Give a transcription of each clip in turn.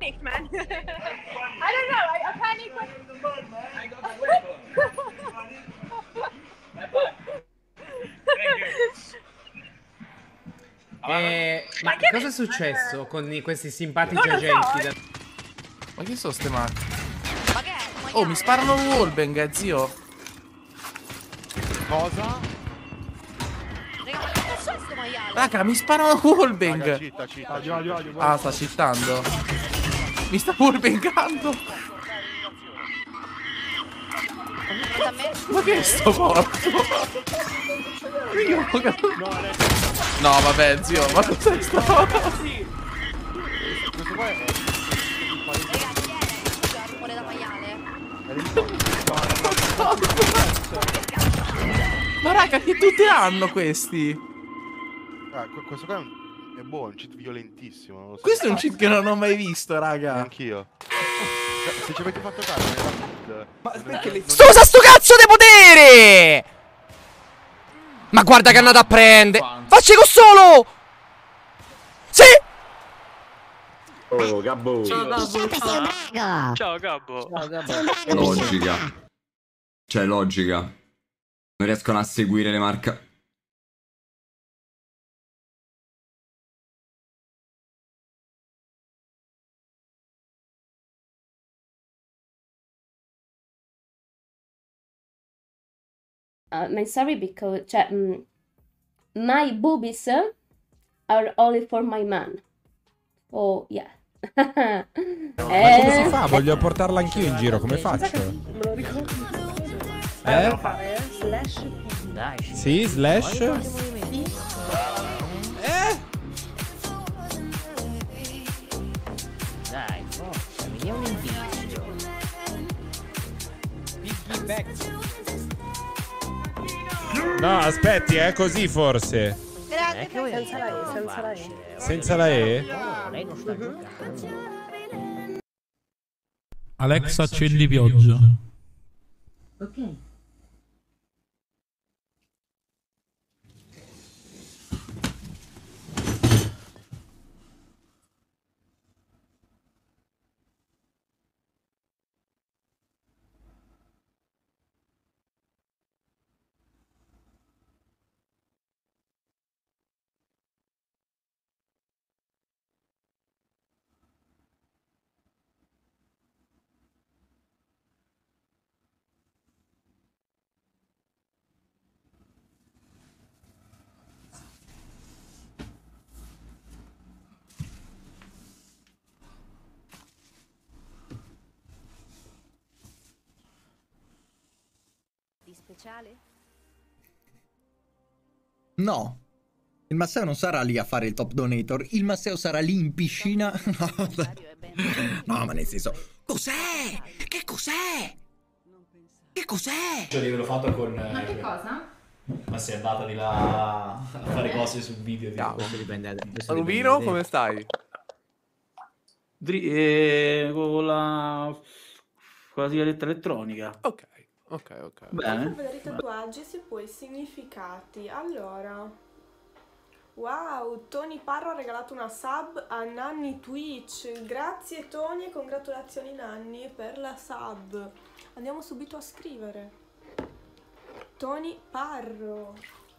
panicked, man. I don't know. I panicked when... I got the ma cosa è successo con questi simpatici agenti? Ma chi sono ste macchine? Oh, mi sparano wallbang, zio. Cosa? Raga, mi sparano wallbang. Raga, citta. Ah, sta cittando. Mi sta wallbangando. Ma che è sto morto? No, vabbè, zio, ma cos'è sto? Questo qua è... Ma raga, che tutte hanno questi? Questo qua è buono, un cheat violentissimo. Non lo so. Questo è un cheat che non ho mai visto, raga. Anch'io. Se ci avete fatto caso, ma perché le... Usa sto cazzo di potere! Ma guarda che è andato a prendere. Facci con solo! Sì! Oh, Gabbo. Ciao Gabbo. Ciao Gabbo. Logica. Cioè, logica. Non riescono a seguire le marche. I'm sorry because cioè, my boobies are only for my man. Oh yeah. Ma come si fa? Voglio portarla anch'io in giro, come faccio? Me lo ricordo. Devo fare slash. Dai. Sì, slash. Dai, forza, vediamo un indizio. No, aspetti, è così forse. Senza la E, senza la E. Senza la E? No, lei non sta giocando. Alexa, accendi pioggia. Ok. Di speciale? No. Il Masseo non sarà lì a fare il top donator. Il Masseo sarà lì in piscina. No, ma nel senso... Cos'è? Che cos'è? Che cos'è? Cioè, l'ho fatto con... Ma che cosa? Ma si è andata di là a fare cose sul video. Questo dipende. Rubino, come stai? Con la sigaretta elettronica. Ok. Bene. Per vedere i tatuaggi e poi i significati. Allora, wow, Tony Parro ha regalato una sub a Nanni Twitch. Grazie Tony e congratulazioni Nanni per la sub. Andiamo subito a scrivere. Tony Parro.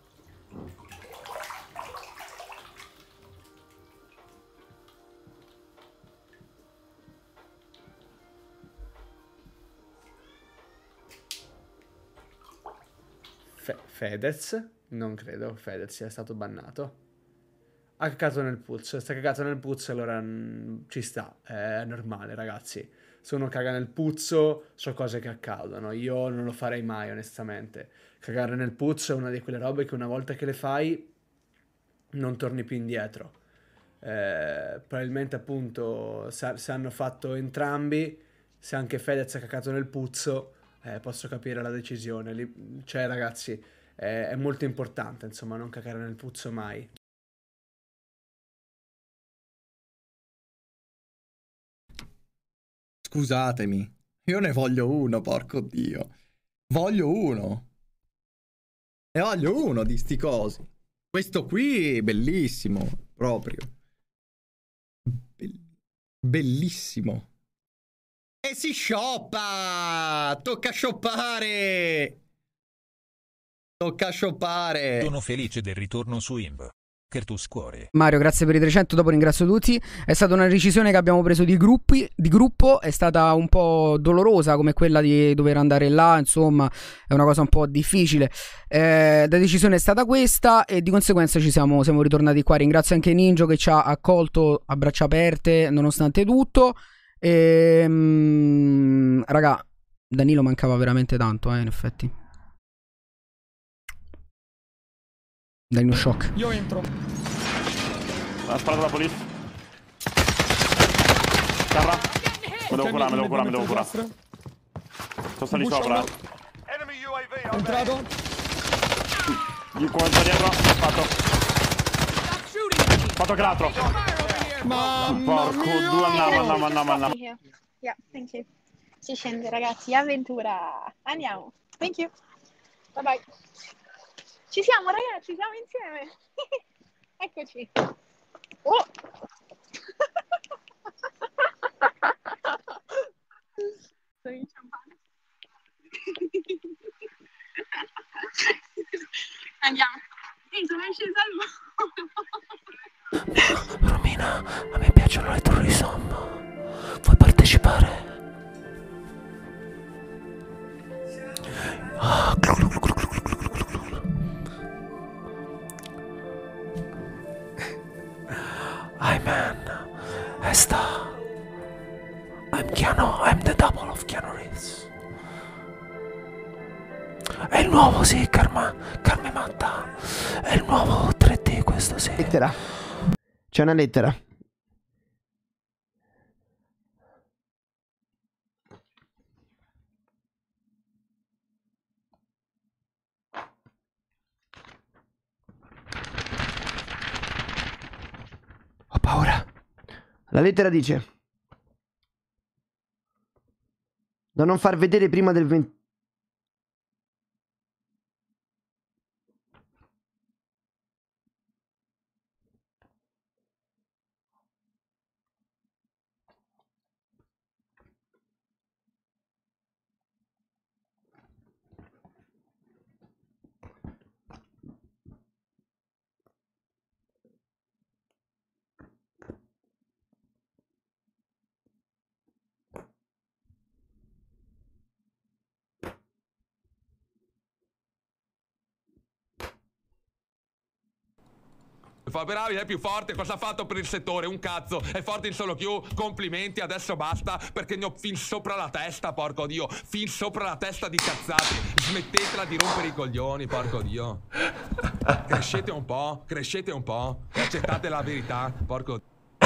Fedez? Non credo Fedez sia stato bannato. Ha cagato nel puzzo. Se ha cagato nel puzzo allora ci sta. È normale, ragazzi. Se uno caga nel puzzo, so cose che accadono. Io non lo farei mai, onestamente. Cagare nel puzzo è una di quelle robe che una volta che le fai non torni più indietro. Probabilmente appunto se hanno fatto entrambi, se anche Fedez ha cagato nel puzzo, posso capire la decisione. Cioè ragazzi, è molto importante insomma non cagare nel puzzo mai. Scusatemi, io ne voglio uno, porco Dio. Voglio uno. Ne voglio uno di sti cosi. Questo qui è bellissimo, proprio. Bellissimo. E si shoppa! Tocca shoppare! Tocca shoppare! Sono felice del ritorno su Imb. Kertus cuore. Mario, grazie per i 300, dopo ringrazio tutti. È stata una decisione che abbiamo preso di gruppo, è stata un po' dolorosa come quella di dover andare là, insomma, è una cosa un po' difficile. La decisione è stata questa e di conseguenza siamo ritornati qua. Ringrazio anche Ninja che ci ha accolto a braccia aperte nonostante tutto. Raga, Danilo mancava veramente tanto, in effetti. Dai uno shock. Io entro. Ha sparato la police. Carra. Me devo curare. Sto salendo sopra. Entrato. Gli cuore dietro. Fatto che l'altro. Porco due, andiamo. Yeah, thank you. Si scende ragazzi, avventura. Andiamo. Thank you. Bye bye. Ci siamo ragazzi, siamo insieme. Eccoci. Oh. Sono in champagne. Andiamo. Sono scesa al Romina, a me piacciono le torri somma. Vuoi partecipare? Hi man, Esta. I'm Keanu, I'm the double of Keanu Reeves. È il nuovo, sì, Carme Matta. È il nuovo 3D questo, sì. Lettera. C'è una lettera. Ho paura. La lettera dice: da non far vedere prima del 20. Fa bravi, è più forte, cosa ha fatto per il settore? Un cazzo, è forte in solo queue, complimenti, adesso basta perché ne ho fin sopra la testa, porco dio, fin sopra la testa di cazzate, smettetela di rompere i coglioni, porco dio. Crescete un po' e accettate la verità, porco.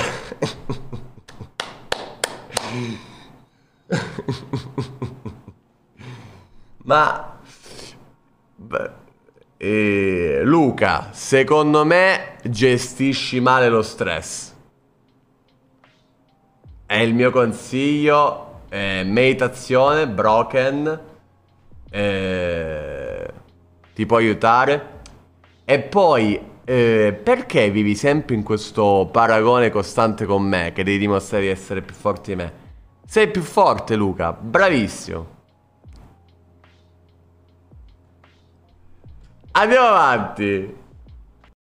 Ma... Luca, secondo me gestisci male lo stress. È il mio consiglio. Meditazione, Broken. Ti può aiutare. E poi, perché vivi sempre in questo paragone costante con me, che devi dimostrare di essere più forte di me? Sei più forte, Luca, bravissimo. Andiamo avanti.